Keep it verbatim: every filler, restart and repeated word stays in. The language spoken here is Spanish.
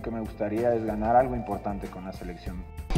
que me gustaría es ganar algo importante con la selección.